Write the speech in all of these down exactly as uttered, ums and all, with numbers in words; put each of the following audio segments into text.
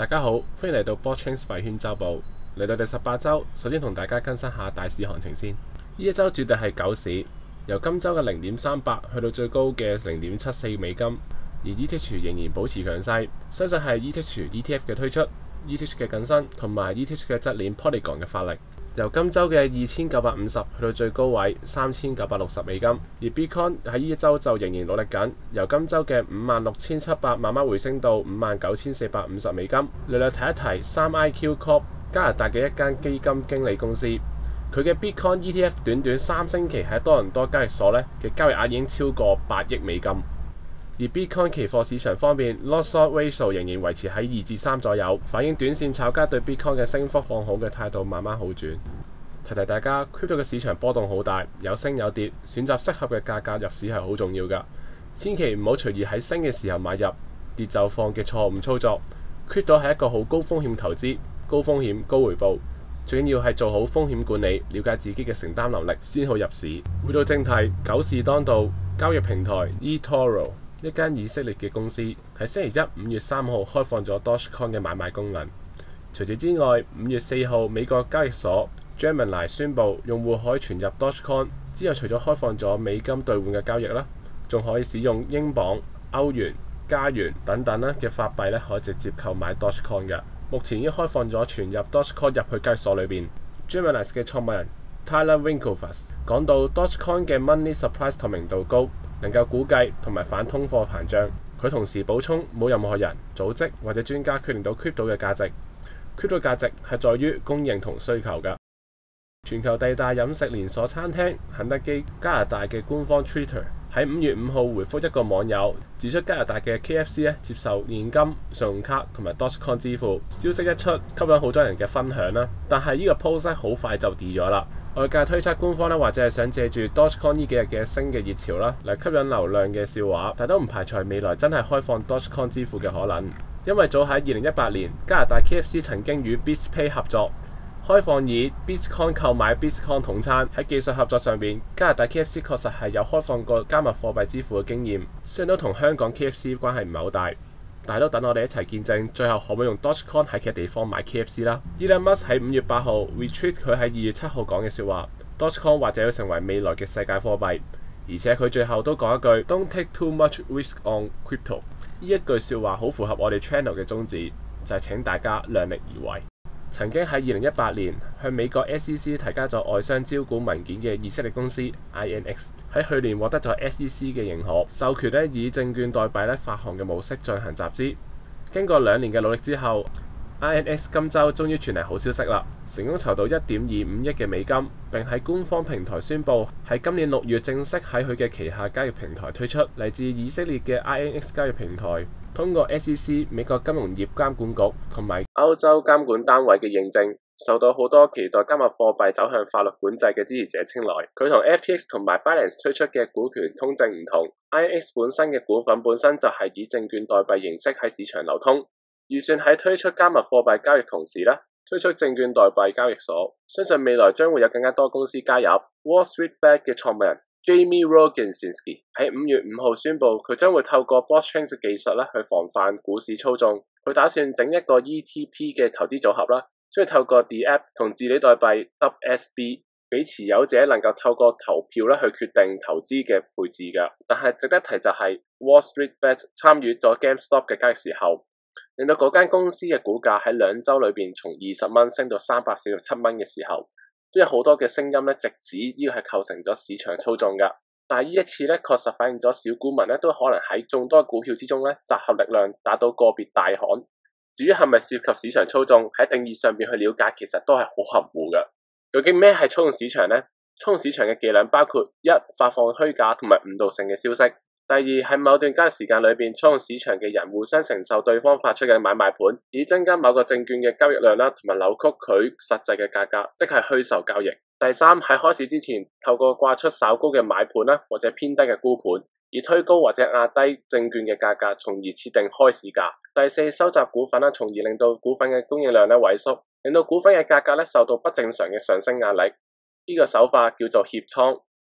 大家好，歡迎嚟到 Blockchain 幣圈週報。嚟到第十八週，首先同大家更新下大市行情先。呢一週絕對係狗市，由今週嘅零點三八去到最高嘅零點七四美金，而 E T H 仍然保持強勢，相信係 E T H E T F 嘅推出、E T H 嘅更新同埋 E T H 嘅側鏈 Polygon 嘅發力。由今週嘅二千九百五十去到最高位三千九百六十美金，而 Bitcoin 喺呢一週就仍然努力緊，由今週嘅五萬六千七百慢慢回升到五萬九千四百五十美金。略略提一提三 I Q Corp 加拿大嘅一間基金經理公司，佢嘅 Bitcoin E T F 短短三星期喺多倫多交易所咧嘅交易額已經超過八億美金。而 Bitcoin 期貨市場方面 ，Long Short Ratio 仍然維持喺二至三左右，反映短線炒家對 Bitcoin 嘅升幅看好嘅態度慢慢好轉。提提大家 ，Crypto 嘅市場波動好大，有升有跌，選擇適合嘅價格入市係好重要㗎。千祈唔好隨意喺升嘅時候買入，跌就放嘅錯誤操作。Crypto 係一個好高風險投資，高風險高回報，最緊要係做好風險管理，了解自己嘅承擔能力先好入市。回到正題，狗市當道，交易平台 eToro 一間以色列嘅公司喺星期一五月三號開放咗 Dogecoin 嘅買賣功能。除此之外，五月四號美國交易所 Gemini 宣布用戶可以存入 Dogecoin， 之後除咗開放咗美金兌換嘅交易啦，仲可以使用英鎊、歐元、加元等等咧嘅法幣咧，可以直接購買 Dogecoin 嘅。目前已經開放咗存入 Dogecoin 入去交易所裏邊。Gemini 嘅創辦人 Tyler Winklevoss 講到 Dogecoin 嘅 money supply 透明度高，能夠估計同埋反通貨膨脹。佢同時補充，冇任何人、組織或者專家決定到 Crypto 嘅價值。Crypto 價值係在於供應同需求㗎。全球第二大飲食連鎖餐廳肯德基加拿大嘅官方 Twitter 喺五月五號回覆一個網友，指出加拿大嘅 K F C 咧接受現金、信用卡同埋 Dogecoin 支付。消息一出，吸引好多人嘅分享啦。但係呢個 post 好快就跌咗啦。外界推測官方咧或者係想借住 Dogecoin 呢幾日嘅升嘅熱潮啦，嚟吸引流量嘅笑話，但都唔排除未來真係開放 Dogecoin 支付嘅可能。因為早喺二零一八年，加拿大 K F C 曾經與 BizPay 合作，開放以 Bitcoin 購買 Bitcoin 統餐。喺技術合作上邊，加拿大 K F C 確實係有開放過加密貨幣支付嘅經驗，雖然都同香港 K F C 關係唔係好大，但係都等我哋一齊見證最後可唔可以用 Dogecoin 喺其他地方買 K F C 啦。Elon Musk 喺五月八號 retweet 佢喺二月七號講嘅説話 ，Dogecoin 或者要成為未來嘅世界貨幣，而且佢最後都講一句 Don't take too much risk on crypto。呢一句説話好符合我哋 channel 嘅宗旨，就係、是、請大家量力而為。曾經喺二零一八年向美國 S E C 提交咗外商招股文件嘅以色列公司 I N X， 喺去年獲得咗 S E C 嘅認可，授權咧以證券代幣咧發行嘅模式進行集資。經過兩年嘅努力之後， I N X 今週終於傳嚟好消息啦，成功籌到一點二五億嘅美金，並喺官方平台宣布喺今年六月正式喺佢嘅旗下交易平台推出。嚟自以色列嘅 I N X 交易平台，通過 S E C 美國金融業監管局同埋歐洲監管單位嘅認證，受到好多期待加密貨幣走向法律管制嘅支持者青睞。佢同 F T X 同埋 Binance 推出嘅股權通證唔同 ，I N X 本身嘅股份本身就係以證券代幣形式喺市場流通。預算喺推出加密貨幣交易同時咧，推出證券代幣交易所，相信未來將會有更加多公司加入。Wall Street Bet 嘅創辦人 Jamie Rogozinski 喺五月五號宣布，佢將會透過 Blockchain 嘅技術咧去防範股市操縱。佢打算整一個 E T P 嘅投資組合啦，將透過 The App 同治理代幣 W S B 俾持有者能夠透過投票咧去決定投資嘅配置㗎。但係值得提就係 Wall Street Bet 參與咗 GameStop 嘅交易時候，令到嗰間公司嘅股價喺兩週裏邊從二十蚊升到三百四十七蚊嘅時候，都有好多嘅聲音咧，直指呢個係構成咗市場操縱㗎。但係呢一次咧，確實反映咗小股民咧都可能喺眾多股票之中咧集合力量，打到個別大行。至於係咪涉及市場操縱，喺定義上邊去了解，其實都係好含糊㗎。究竟咩係操縱市場呢？操縱市場嘅伎倆包括一、發放虛假同埋誤導性嘅消息。第二，喺某段交易時間裏邊，操控市場嘅人互相承受對方發出嘅買賣盤，以增加某個證券嘅交易量啦，同埋扭曲佢實際嘅價格，即係虛售交易。第三，喺開市之前，透過掛出稍高嘅買盤啦，或者偏低嘅沽盤，以推高或者壓低證券嘅價格，從而設定開市價。第四，收集股份啦，從而令到股份嘅供應量咧萎縮，令到股份嘅價格咧受到不正常嘅上升壓力。呢、這個手法叫做協倉。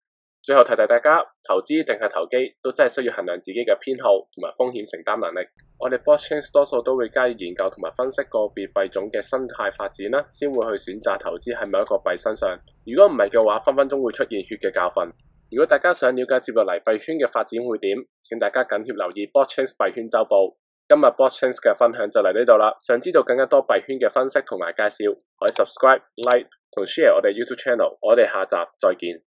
最後提提大家，投資定係投機都真係需要衡量自己嘅偏好同埋風險承擔能力。我哋 Blockchain 多數都會加以研究同埋分析個別幣種嘅生態發展啦，先會去選擇投資喺某一個幣身上。如果唔係嘅話，分分鐘會出現血嘅教訓。如果大家想了解接落嚟幣圈嘅發展會點，請大家緊貼留意 Blockchain 幣圈週報。今日 Blockchain 嘅分享就嚟呢度啦。想知道更加多幣圈嘅分析同埋介紹，可以 subscribe、like 同 share 我哋 YouTube channel。我哋下集再見。